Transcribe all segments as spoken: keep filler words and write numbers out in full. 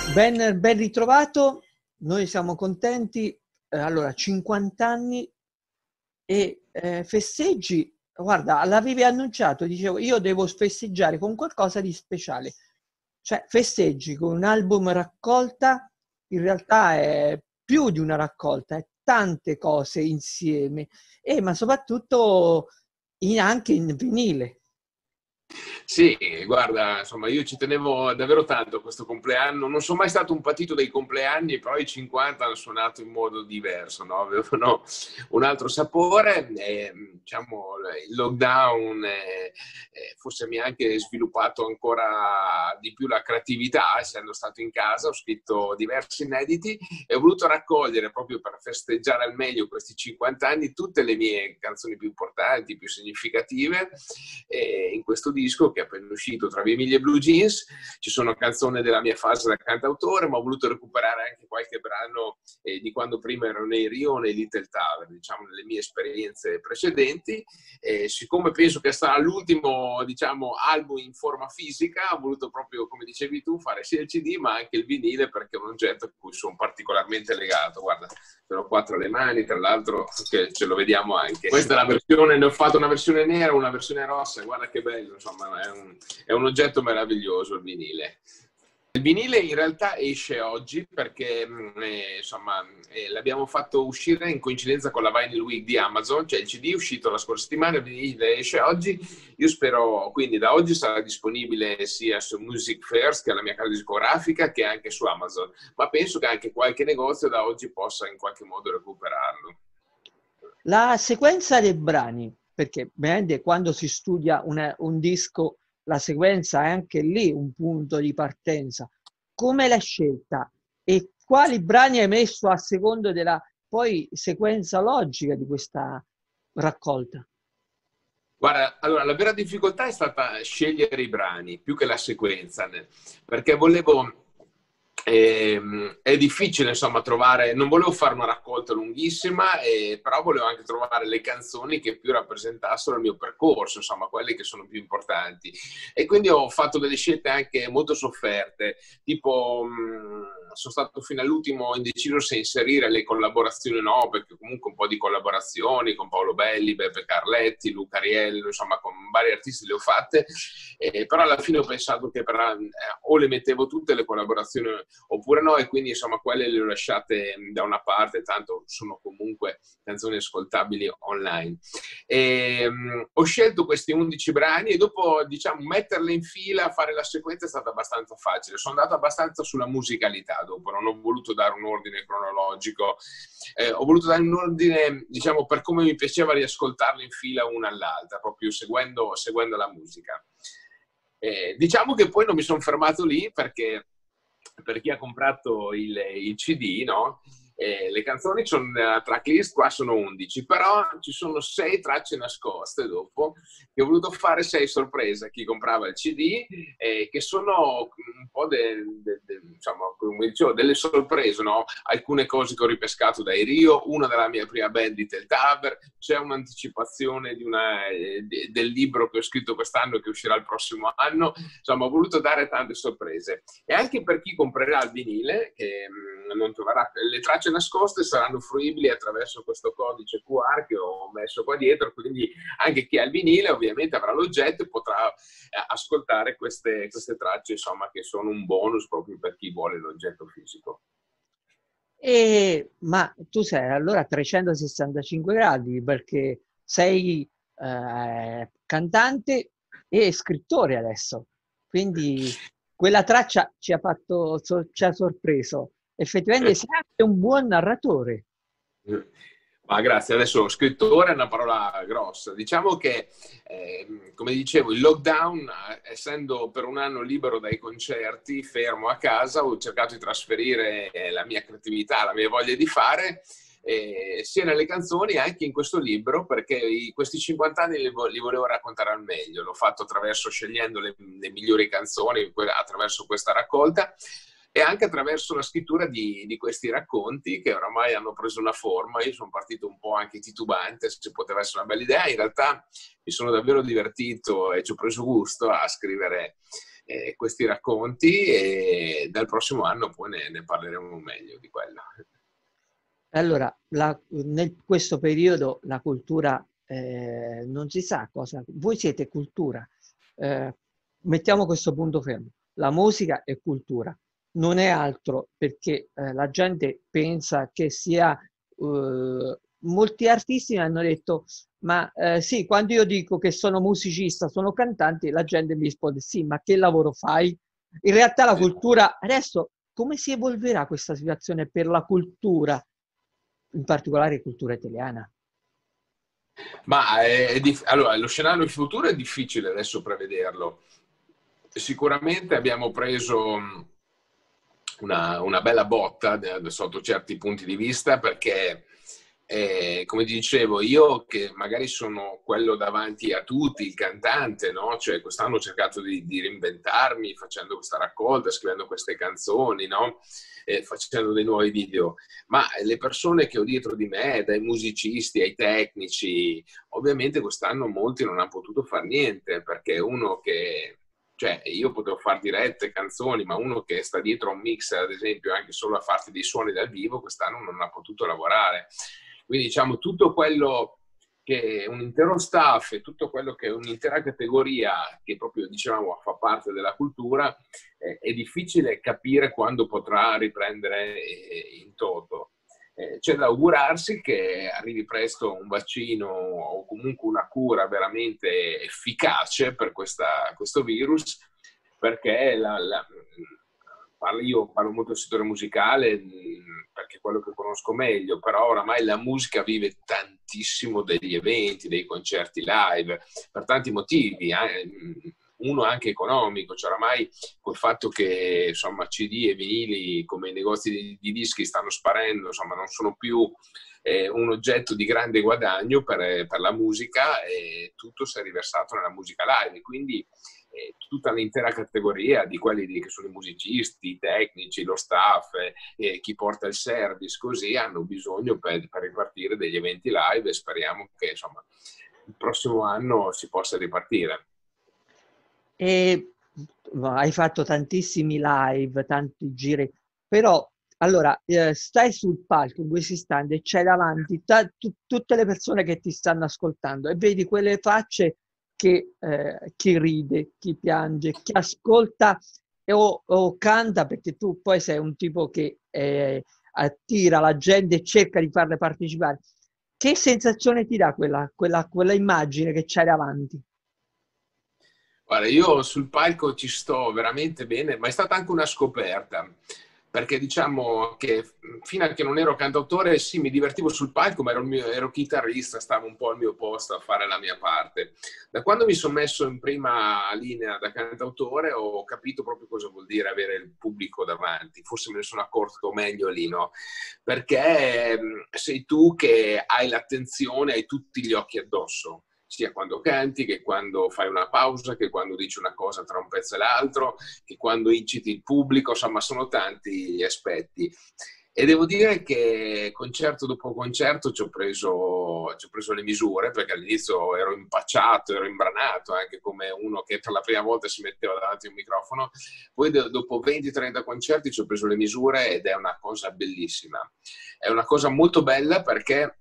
Ben, ben ritrovato, noi siamo contenti. Eh, allora, cinquanta anni e eh, festeggi. Guarda, l'avevi annunciato, dicevo, io devo festeggiare con qualcosa di speciale. Cioè, festeggi con un album raccolta, in realtà è più di una raccolta, è tante cose insieme, e, ma soprattutto in- anche in vinile. Sì, guarda, insomma, io ci tenevo davvero tanto a questo compleanno. Non sono mai stato un patito dei compleanni, però i cinquanta hanno suonato in modo diverso, no? Avevano un altro sapore. E, diciamo, il lockdown eh, eh, forse mi ha anche sviluppato ancora di più la creatività, essendo stato in casa. Ho scritto diversi inediti e ho voluto raccogliere, proprio per festeggiare al meglio questi cinquanta anni, tutte le mie canzoni più importanti, più significative. E in questo disco, che è appena uscito, tra Via Emilia e Blue Jeans, ci sono canzoni della mia fase da cantautore, ma ho voluto recuperare anche qualche brano eh, di quando prima ero nei Rio o nei Little Tavern, diciamo, nelle mie esperienze precedenti. E siccome penso che sarà l'ultimo, diciamo, album in forma fisica, ho voluto proprio, come dicevi tu, fare sia il C D ma anche il vinile, perché è un oggetto a cui sono particolarmente legato. Guarda, ce l'ho qua tra le mani, tra l'altro, che ce lo vediamo anche. Questa è la versione, ne ho fatto una versione nera, una versione rossa, guarda che bello, insomma, è un, è un oggetto meraviglioso il vinile. Il vinile in realtà esce oggi perché eh, insomma eh, l'abbiamo fatto uscire in coincidenza con la Vinyl Week di Amazon, cioè il C D è uscito la scorsa settimana, il vinile esce oggi. Io spero, quindi da oggi sarà disponibile sia su Music First, che è la mia casa discografica, che anche su Amazon, ma penso che anche qualche negozio da oggi possa in qualche modo recuperarlo. La sequenza dei brani, perché ovviamente quando si studia una, un disco, la sequenza è anche lì un punto di partenza. Come l'hai scelta e quali brani hai messo a secondo della poi sequenza logica di questa raccolta? Guarda, allora la vera difficoltà è stata scegliere i brani più che la sequenza, perché volevo. Ehm, è difficile, insomma, trovare. Non volevo fare una raccolta lunghissima, eh, però volevo anche trovare le canzoni che più rappresentassero il mio percorso, insomma, quelle che sono più importanti. E quindi ho fatto delle scelte anche molto sofferte, tipo mh, sono stato fino all'ultimo indeciso se inserire le collaborazioni o no, perché comunque un po' di collaborazioni con Paolo Belli, Beppe Carletti, Luca Riello, insomma, con vari artisti le ho fatte, eh, però alla fine ho pensato che per, eh, o le mettevo tutte le collaborazioni oppure no, e quindi insomma quelle le ho lasciate da una parte, tanto sono comunque canzoni ascoltabili online. E, um, ho scelto questi undici brani e dopo, diciamo, metterle in fila, fare la sequenza è stata abbastanza facile. Sono andato abbastanza sulla musicalità dopo, non ho voluto dare un ordine cronologico, eh, ho voluto dare un ordine, diciamo, per come mi piaceva riascoltarle in fila una all'altra, proprio seguendo, seguendo la musica. Eh, diciamo che poi non mi sono fermato lì, perché per chi ha comprato il, il C D, no? Eh, le canzoni sono nella tracklist, qua sono undici, però ci sono sei tracce nascoste dopo, che ho voluto fare sei sorprese a chi comprava il C D, eh, che sono un po' de, de, de, diciamo, come dicevo, delle sorprese, no? Alcune cose che ho ripescato dai Rio, una della mia prima band di Little Tavern, c'è un'anticipazione di una, eh, de, del libro che ho scritto quest'anno che uscirà il prossimo anno. Insomma, ho voluto dare tante sorprese. E anche per chi comprerà il vinile, che mh, non troverà le tracce nascoste, saranno fruibili attraverso questo codice Q R che ho messo qua dietro, quindi anche chi ha il vinile ovviamente avrà l'oggetto e potrà eh, ascoltare queste, queste tracce, insomma, che sono un bonus proprio per chi vuole l'oggetto fisico. E, ma tu sei allora a trecentosessantacinque gradi, perché sei eh, cantante e scrittore adesso, quindi quella traccia ci ha fatto, so- ci ha sorpreso. Effettivamente sei anche un buon narratore. Ma grazie, adesso scrittore è una parola grossa. Diciamo che, eh, come dicevo, il lockdown, essendo per un anno libero dai concerti, fermo a casa, ho cercato di trasferire la mia creatività, la mia voglia di fare, eh, sia nelle canzoni anche in questo libro, perché i, questi cinquanta anni li, li volevo raccontare al meglio. L'ho fatto attraverso scegliendo le, le migliori canzoni, attraverso questa raccolta, e anche attraverso la scrittura di, di questi racconti che oramai hanno preso una forma. Io sono partito un po' anche titubante se poteva essere una bella idea, in realtà mi sono davvero divertito e ci ho preso gusto a scrivere eh, questi racconti e dal prossimo anno poi ne, ne parleremo meglio di quello. Allora, la, nel questo periodo la cultura eh, non si sa cosa. Voi siete cultura. Eh, mettiamo questo punto fermo. La musica è cultura, non è altro perché eh, la gente pensa che sia. Eh, molti artisti mi hanno detto: ma eh, sì, quando io dico che sono musicista, sono cantante, la gente mi risponde: sì, ma che lavoro fai? In realtà la cultura, adesso come si evolverà questa situazione per la cultura, in particolare cultura italiana? Ma è, è dif- allora, lo scenario futuro è difficile adesso prevederlo. Sicuramente abbiamo preso una, una bella botta da- sotto certi punti di vista perché, eh, come ti dicevo, io che magari sono quello davanti a tutti, il cantante, no? Cioè, quest'anno ho cercato di, di reinventarmi facendo questa raccolta, scrivendo queste canzoni, no? Eh, facendo dei nuovi video, ma le persone che ho dietro di me, dai musicisti ai tecnici, ovviamente quest'anno molti non hanno potuto fare niente perché uno che, cioè io potevo fare dirette, canzoni, ma uno che sta dietro a un mix, ad esempio, anche solo a farti dei suoni dal vivo, quest'anno non ha potuto lavorare. Quindi diciamo tutto quello che un intero staff e tutto quello che è un'intera categoria che proprio diciamo fa parte della cultura, eh, è difficile capire quando potrà riprendere eh, in toto. Eh, c'è da augurarsi che arrivi presto un vaccino o comunque una cura veramente efficace per questa, questo virus, perché la, la, parlo, io parlo molto del settore musicale perché è quello che conosco meglio, però oramai la musica vive tantissimo degli eventi, dei concerti live, per tanti motivi, eh. Uno anche economico, cioè oramai col fatto che insomma C D e vinili come i negozi di, di dischi stanno sparendo, insomma non sono più eh, un oggetto di grande guadagno per, per la musica e tutto si è riversato nella musica live, quindi eh, tutta l'intera categoria di quelli di, che sono i musicisti, i tecnici, lo staff, eh, chi porta il service, così hanno bisogno per, per ripartire degli eventi live e speriamo che insomma il prossimo anno si possa ripartire. E hai fatto tantissimi live, tanti giri, però allora eh, stai sul palco in questo istante e c'è davanti tu, tutte le persone che ti stanno ascoltando e vedi quelle facce che eh, chi ride, chi piange, chi ascolta o, o canta, perché tu poi sei un tipo che eh, attira la gente e cerca di farle partecipare. Che sensazione ti dà quella, quella, quella immagine che c'hai davanti? Guarda, io sul palco ci sto veramente bene, ma è stata anche una scoperta, perché diciamo che fino a che non ero cantautore, sì, mi divertivo sul palco, ma ero, il mio, ero chitarrista, stavo un po' al mio posto a fare la mia parte. Da quando mi sono messo in prima linea da cantautore ho capito proprio cosa vuol dire avere il pubblico davanti, forse me ne sono accorto meglio lì, no? Perché sei tu che hai l'attenzione, hai tutti gli occhi addosso, sia quando canti, che quando fai una pausa, che quando dici una cosa tra un pezzo e l'altro, che quando inciti il pubblico, insomma sono tanti gli aspetti. E devo dire che concerto dopo concerto ci ho preso, ci ho preso le misure, perché all'inizio ero impacciato, ero imbranato, anche come uno che per la prima volta si metteva davanti a un microfono. Poi dopo venti trenta concerti ci ho preso le misure ed è una cosa bellissima. È una cosa molto bella perché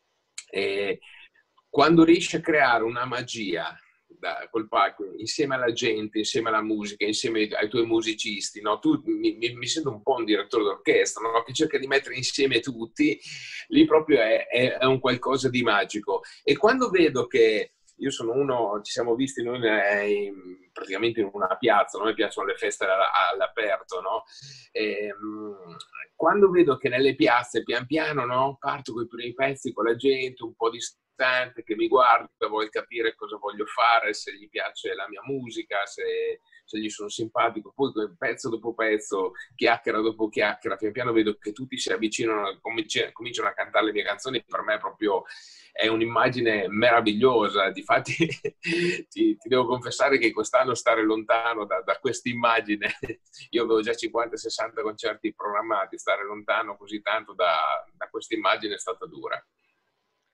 eh, quando riesci a creare una magia da, col palco, insieme alla gente, insieme alla musica, insieme ai tuoi musicisti, no? Tu mi, mi, mi sento un po' un direttore d'orchestra, no? Che cerca di mettere insieme tutti, lì proprio è, è, è un qualcosa di magico. E quando vedo che io sono uno, ci siamo visti noi in, praticamente in una piazza, a noi piacciono le feste all'aperto, no? E, quando vedo che nelle piazze pian piano, no, parto con i primi pezzi con la gente un po' distante che mi guarda, vuole capire cosa voglio fare, se gli piace la mia musica, se, se gli sono simpatico, poi pezzo dopo pezzo, chiacchiera dopo chiacchiera, pian piano vedo che tutti si avvicinano, cominciano a cantare le mie canzoni, per me proprio è un'immagine meravigliosa. Difatti ti, ti devo confessare che quest'anno stare lontano da, da questa immagine, io avevo già cinquanta sessanta concerti programmati, stare lontano così tanto da, da questa immagine è stata dura.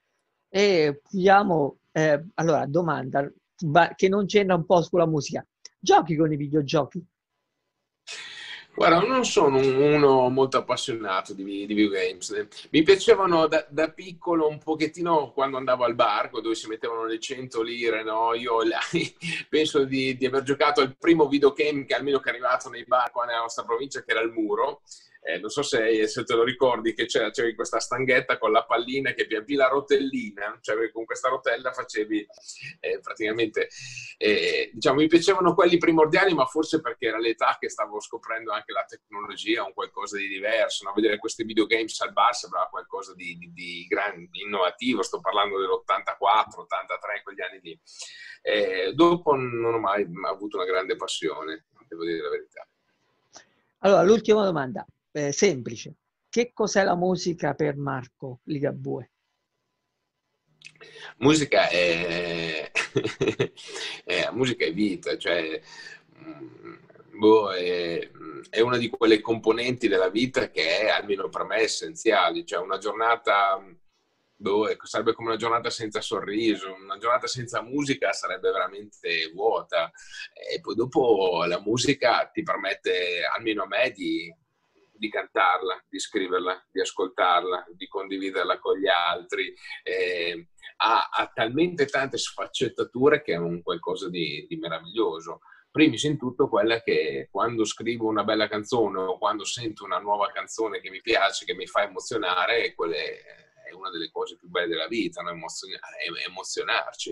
E vediamo, eh, allora, domanda che non c'entra un po' sulla musica. Giochi con i videogiochi? Guarda, non sono un- uno molto appassionato di, vi- di videogames. Mi piacevano da, da piccolo un pochettino quando andavo al bar, dove si mettevano le cento lire, no? Io là, penso di, di aver giocato al primo videogame che almeno che è arrivato nei bar qua nella nostra provincia, che era il Muro. Eh, non so se, se te lo ricordi, che c'era, c'avevi questa stanghetta con la pallina che pian più la rotellina, cioè con questa rotella facevi eh, praticamente, eh, diciamo, mi piacevano quelli primordiali, ma forse perché era l'età che stavo scoprendo anche la tecnologia, un qualcosa di diverso, no? Vedere questi videogames al bar sembrava qualcosa di, di, di gran, di innovativo, sto parlando dell'ottantaquattro ottantatré, quegli anni lì. Eh, dopo non ho mai avuto una grande passione, devo dire la verità. Allora, l'ultima domanda, eh, semplice. Che cos'è la musica per Marco Ligabue? Musica è, è, musica è vita, cioè, boh, è, è una di quelle componenti della vita che è, almeno per me, essenziali. Cioè una giornata, boh, sarebbe come una giornata senza sorriso, una giornata senza musica sarebbe veramente vuota. E poi dopo la musica ti permette, almeno a me, di di cantarla, di scriverla, di ascoltarla, di condividerla con gli altri. Eh, ha, ha talmente tante sfaccettature che è un qualcosa di, di meraviglioso. Primis in tutto quella che quando scrivo una bella canzone o quando sento una nuova canzone che mi piace, che mi fa emozionare, quella è una delle cose più belle della vita, no? Emozionare, emozionarci.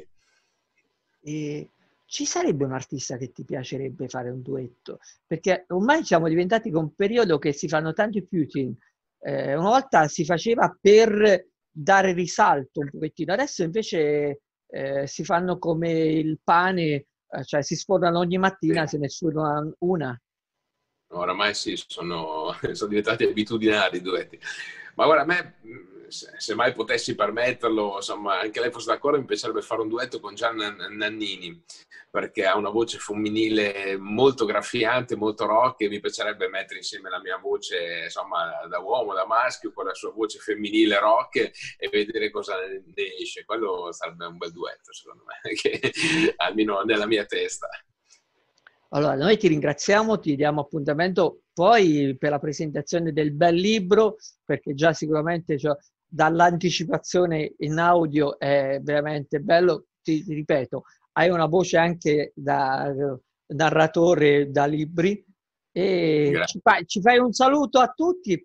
E ci sarebbe un artista che ti piacerebbe fare un duetto? Perché ormai siamo diventati con un periodo che si fanno tanti featuring. Eh, una volta si faceva per dare risalto un pochettino, adesso invece eh, si fanno come il pane, eh, cioè si sfornano ogni mattina, Sì. se ne sforna una. Oramai sì, sono, sono diventati abitudinari i duetti. Ma guarda, a me, se, se mai potessi permetterlo, insomma, anche lei fosse d'accordo, mi piacerebbe fare un duetto con Gianna Nannini, perché ha una voce femminile molto graffiante, molto rock, e mi piacerebbe mettere insieme la mia voce, insomma, da uomo, da maschio, con la sua voce femminile rock e vedere cosa ne esce. Quello sarebbe un bel duetto, secondo me, che, almeno nella mia testa. Allora, noi ti ringraziamo, ti diamo appuntamento poi per la presentazione del bel libro, perché già sicuramente cioè, dall'anticipazione in audio è veramente bello. Ti, ti ripeto, hai una voce anche da eh, narratore da libri e Grazie. ci fai, ci fai un saluto a tutti.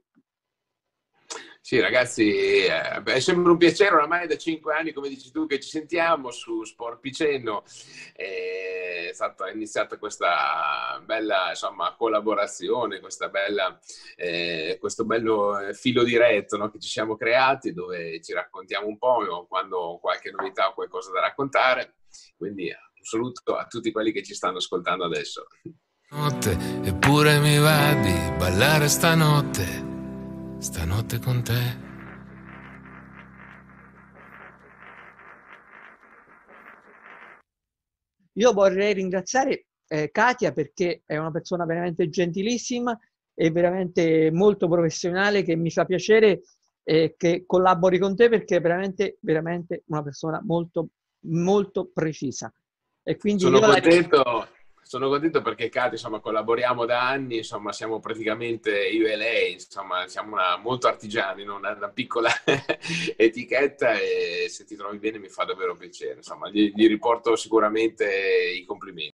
Sì, ragazzi, eh, beh, è sempre un piacere, oramai da cinque anni, come dici tu, che ci sentiamo su Sport Piceno. È stata iniziata questa bella, insomma, collaborazione, questa bella, eh, questo bello eh, filo diretto, no, che ci siamo creati, dove ci raccontiamo un po' quando ho qualche novità o qualcosa da raccontare. Quindi un saluto a tutti quelli che ci stanno ascoltando adesso. Notte, eppure mi va di ballare stanotte. Stanotte con te. Io vorrei ringraziare eh, Katia perché è una persona veramente gentilissima e veramente molto professionale, che mi fa piacere eh, che collabori con te perché è veramente, veramente una persona molto, molto precisa. E quindi Sono io la ringrazio. contento, sono contento perché Katia, insomma, collaboriamo da anni, insomma, siamo praticamente io e lei, insomma, siamo una, molto artigiani, no? una, una piccola etichetta, e se ti trovi bene mi fa davvero piacere, insomma, gli, gli riporto sicuramente i complimenti.